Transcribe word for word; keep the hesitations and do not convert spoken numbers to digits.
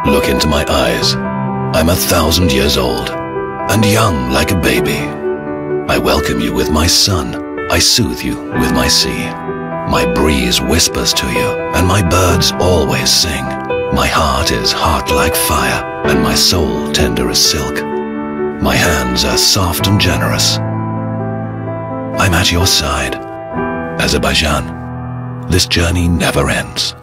Look into my eyes. I'm a thousand years old, and young like a baby. I welcome you with my sun, I soothe you with my sea. My breeze whispers to you, and my birds always sing. My heart is hot like fire, and my soul tender as silk. My hands are soft and generous. I'm at your side. Azerbaijan, this journey never ends.